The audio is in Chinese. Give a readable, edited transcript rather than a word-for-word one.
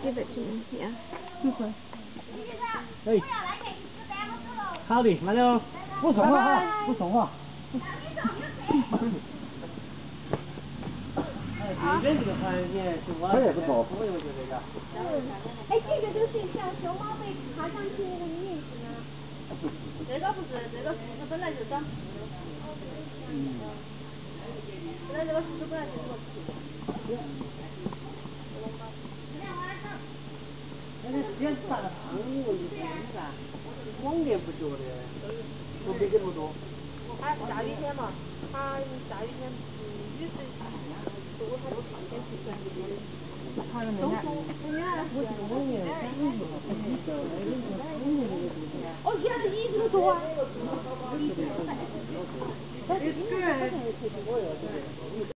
give it to me. Yeah. Super. 哎，好的，慢点哦。不说话哈，不说话。这边这个环境是我也不错，我觉得呀。 哎，这个就是像熊猫被爬上去那个面子呢。 这个不是，这个树枝本来就长树。本来这个树枝本来就是个树。 那个时间长了，长你问题是啥？往年不觉得，不没这么多。 它下雨天嘛，它下雨天雨水下多，它都上天去转。 他们那我这个往年长的时候，你晓得那个长的那个地方。 哦，原来你这么多啊！ 但是你个人还是可以我要这个。